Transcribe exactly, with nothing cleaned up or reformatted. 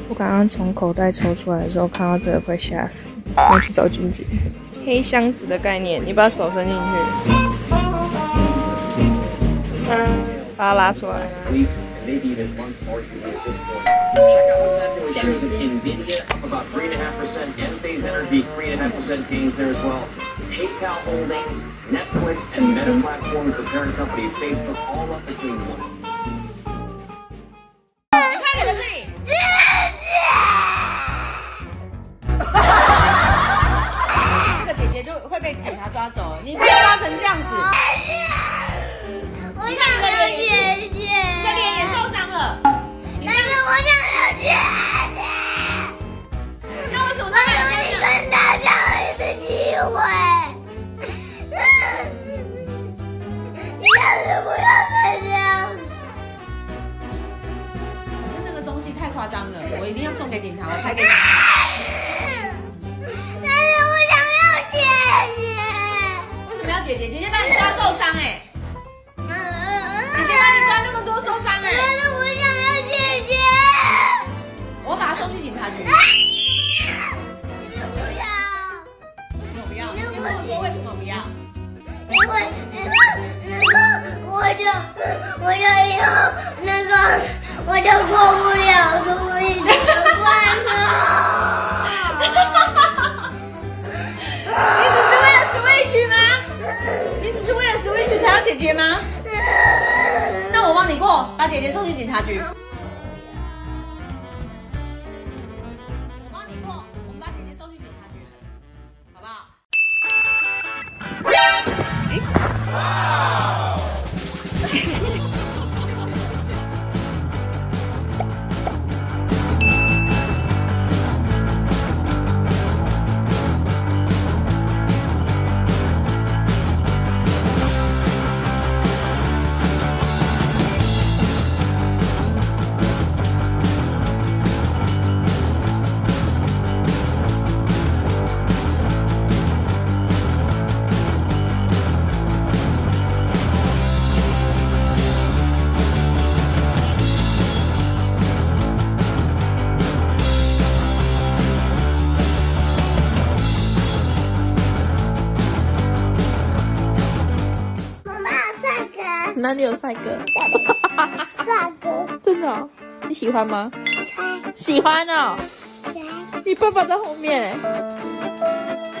我刚刚从口袋抽出来的时候，看到这个快吓死，我去找君姐。黑箱子的概念，你把手伸进去，把它拉出来。 PayPal Holdings, Netflix, and Meta Platforms, the parent company of Facebook, all up between one. 你看你的这里，这个姐姐就会被警察抓走了。你被抓成这样子， 我想要姐姐， 这脸也受伤了。 但是我想要姐姐。 那为什么我他给你跟大家一次机会。你下次不要再这样。 可是那个东西太夸张了，我一定要送给警察，我拍给警察。 但是我想要姐姐。 为什么要姐姐？姐姐把你抓受伤哎、欸，姐姐把你抓那么多受伤哎、欸。 但是我想要姐姐。 我把她送去警察局。 姐姐不要。 为什么不要？你先跟我说为什么不要？ 因为那个那个，我就我就以后那个我就过不了所以这个关了。 你只是为了 Switch 吗？你只是为了 Switch 才要姐姐吗？那我帮你过，把姐姐送去警察局。我帮你过，我们把姐姐送去警察局，好不好？ 哪里有帅哥？ 帅哥， 真的、哦？你喜欢吗？喜欢哦。你爸爸在后面哎。